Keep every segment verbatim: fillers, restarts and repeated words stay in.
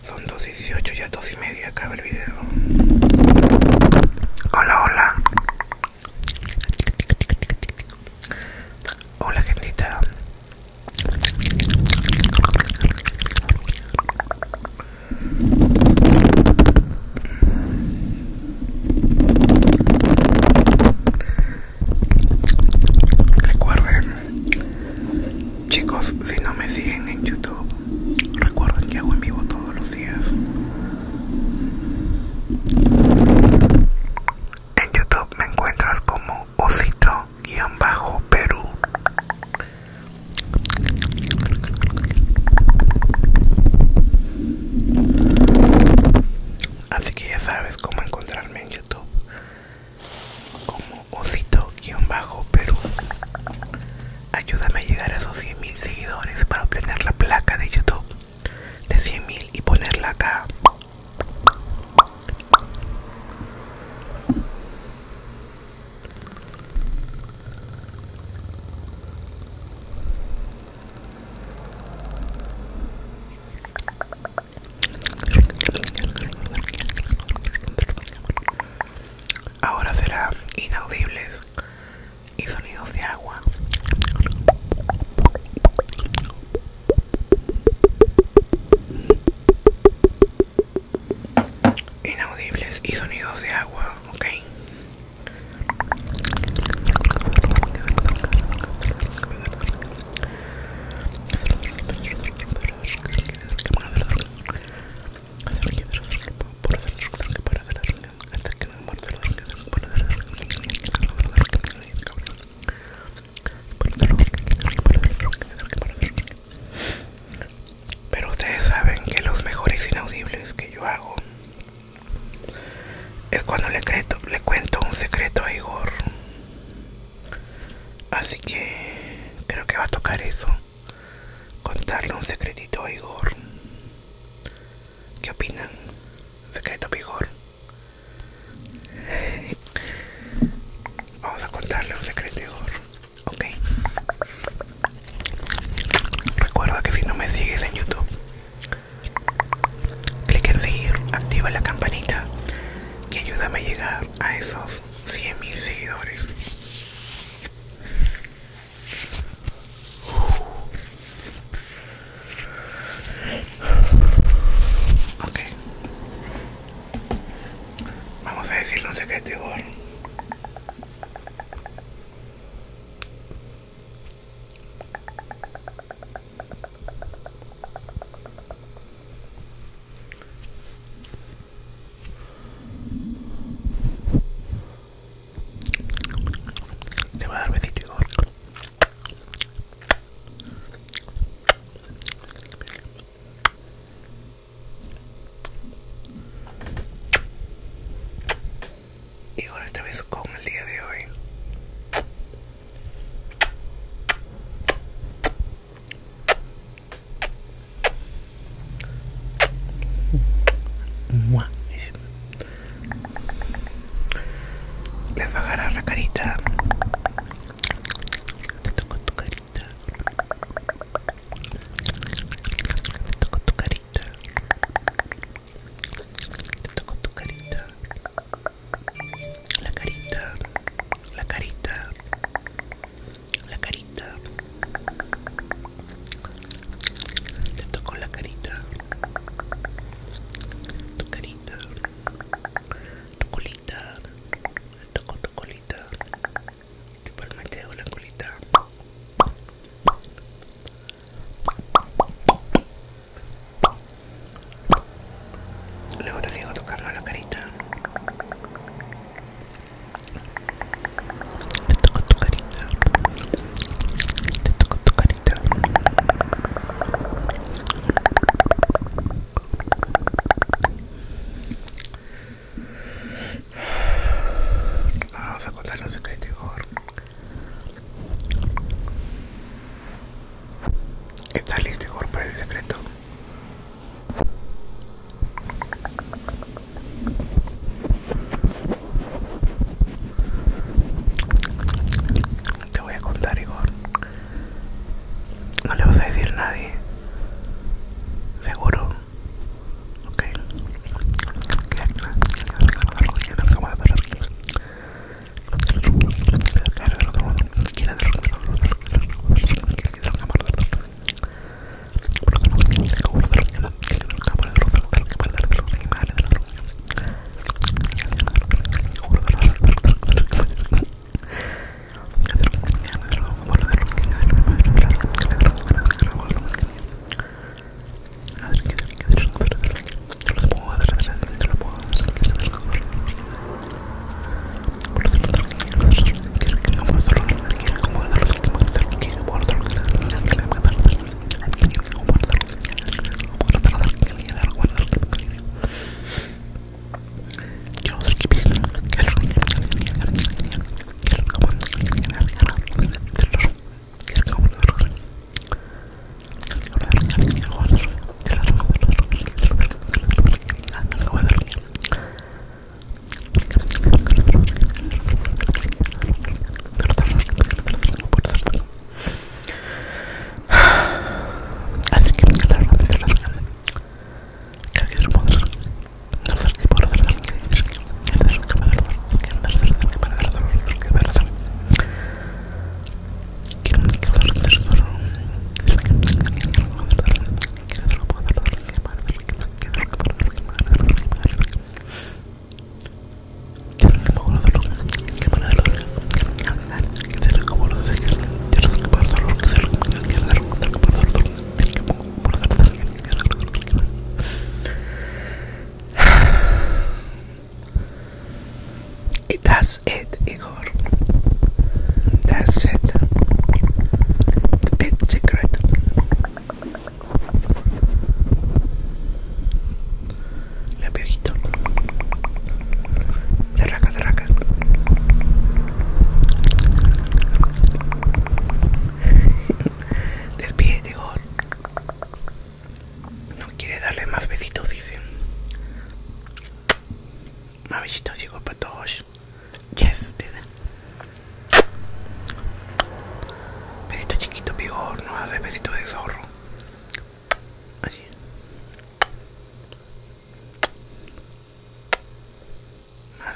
Son dos dieciocho, ya dos y media acaba el video. Hola, hola. Hola, gentita. Recuerden, chicos, si no me siguen en YouTube, recuerden que hago en vivo todos los días. En YouTube me encuentras como Osito-Perú. Así que ya sabes cómo encontrarme en YouTube, como Osito-Perú. Ayúdame a llegar a esos cien mil seguidores para obtener la placa de YouTube de cien mil y ponerla acá. Ahora será inaudibles y sonidos de agua. Inaudibles y sonidos de agua, ok. Pero ustedes saben que los mejores inaudibles que yo hago es cuando le, creto, le cuento un secreto a Igor. Así que creo que va a tocar eso, contarle un secretito a Igor. ¿Qué opinan? Secreto a Igor. Vamos a contarle un secreto a Igor, ok. Recuerda que si no me sigues en YouTube, clic en seguir, activa la campanita y ayúdame a llegar a esos cien mil seguidores. Ok. Vamos a decirle un secreto, Igor. Te voy a dar besito, Igor. Igor, este beso con el día de hoy. Mua. Les va a agarrar la carita. Te toco tu carita. Te toco tu carita. Te toco tu carita. La carita. La carita. La carita. Te toco la carita. Tu carita. Tu colita. Toco tu colita. Te palmeteo la colita. Luego te sigo tocando la carita. Te toco tu carita. Te toco tu carita. Vamos a contarle un secreto, Igor. ¿Estás listo, Igor, para el secreto? Te voy a contar, Igor. No le vas a decir a nadie. ¿Seguro? Más besitos, dice. Más besitos, digo, para todos. Yes, dice. Besito chiquito, vigor, no hace besito de zorro. Así. Más.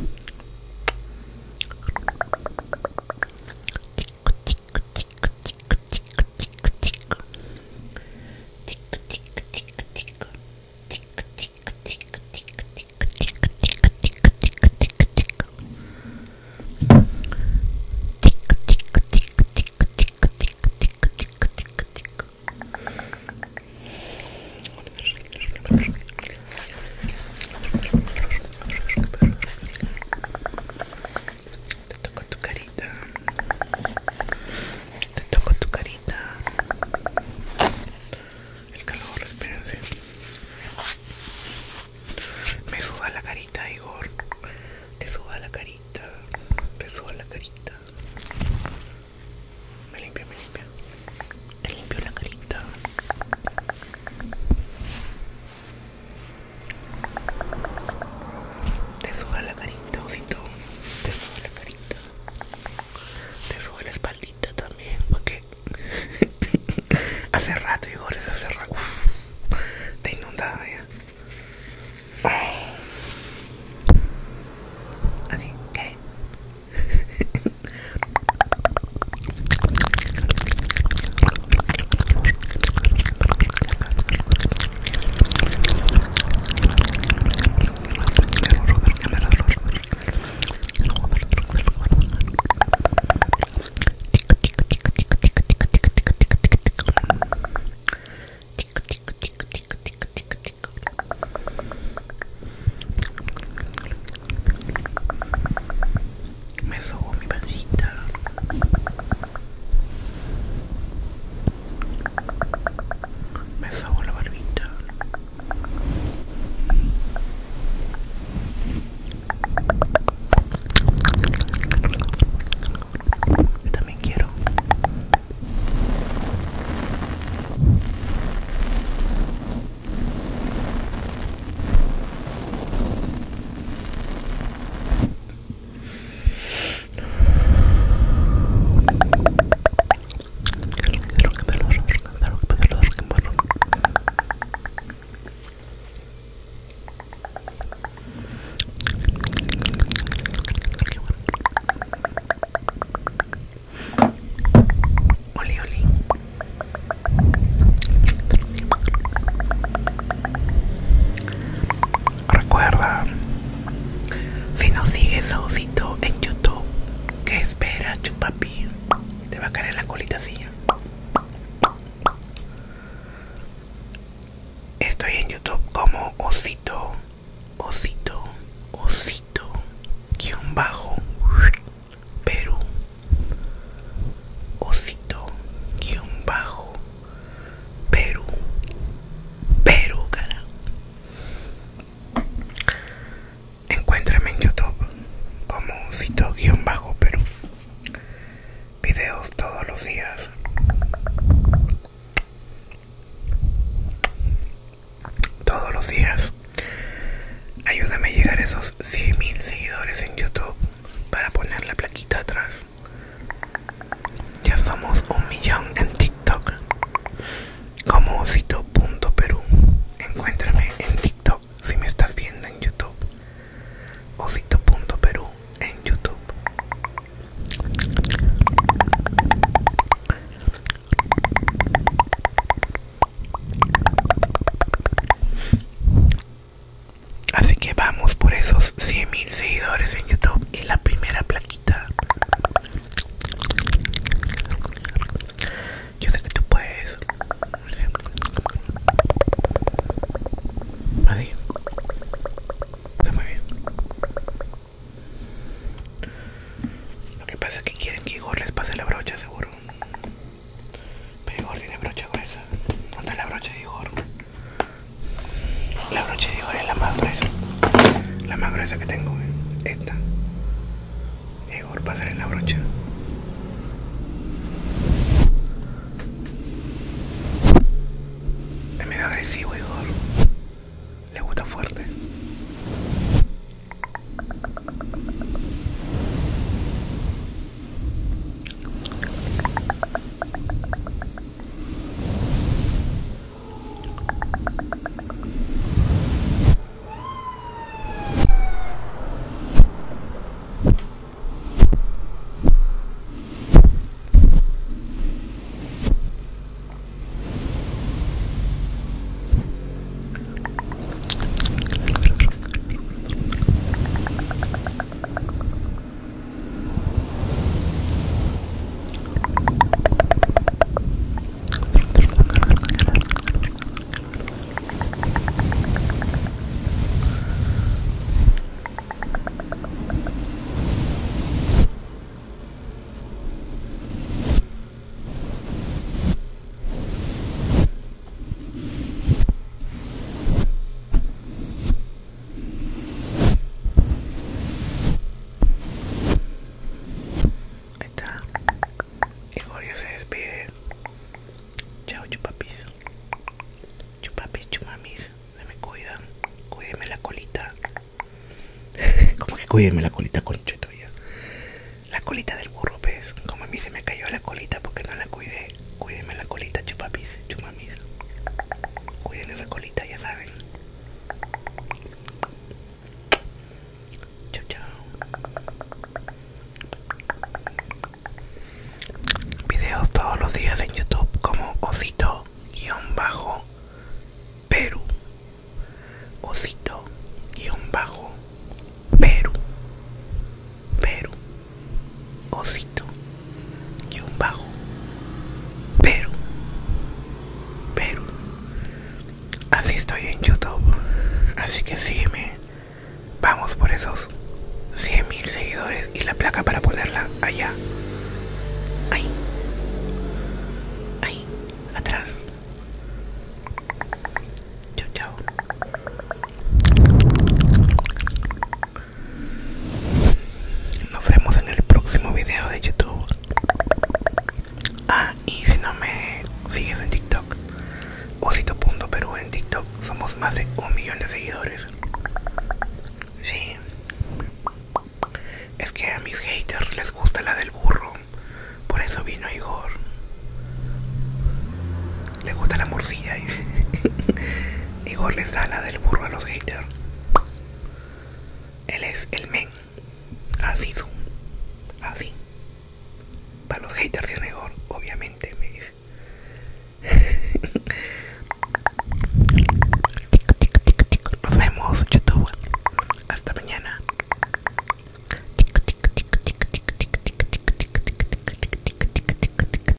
Hace rato, Igor, es hace rato. Uf, te inundaba ya. Así, ¿qué? Sigues a Osito en YouTube. ¿Qué espera, chupapi? Te va a caer en la colita así. Estoy en YouTube como Osito, Osito, Osito, guión bajo, Perú. Osito, guión bajo, Perú. Perú, cara. Encuéntrame en YouTube como Osito guión bajo Perú. Videos todos los días. Todos los días. Ayúdame a llegar a esos cien mil seguidores en YouTube para poner la plaquita atrás. Ya somos un millón en TikTok como Osito punto Perú. Encuéntrame en TikTok si me estás viendo en YouTube. Osito punto Perú en YouTube. Así que vamos por esos cien mil seguidores en YouTube y la primera plaquita. Yo sé que tú puedes. Así. Está muy bien. Lo que pasa es que quieren que Igor les pase la brocha, seguro. Pero Igor tiene brocha gruesa. ¿Dónde está la brocha de Igor? La brocha de Igor es la más gruesa. La más gruesa que tengo, ¿eh? Esta. Igor, pásale la brocha. Es medio agresivo, Igor. fuerte. Cuídeme la colita, concheto ya. La colita del burro, pues. Como a mí se me cayó la colita porque no la cuidé. Cuídeme la colita, chupapis, chumamis. Cuiden esa colita, ya saben. Chao, chao. Videos todos los días en YouTube como Osito guión bajo Perú. Osito guión bajo Perú. Perú. Osito guión bajo Perú. Perú. Así estoy en YouTube. Así que sígueme. Vamos por esos cien mil seguidores y la placa para ponerla allá. Ahí. Ahí. Atrás. Chao, chao. Nos vemos en el próximo video de YouTube. Ah, y si no me sigues en TikTok, Osito punto Perú en TikTok. Somos más de un millón de seguidores. Sí. Es que a mis haters les gusta la del burro. Por eso vino Igor. Le gusta la morcilla. Igor les da la del burro a los haters. Él es el men.